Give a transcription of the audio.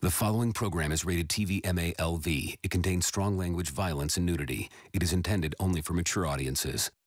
The following program is rated TV MA LV. It contains strong language, violence, and nudity. It is intended only for mature audiences.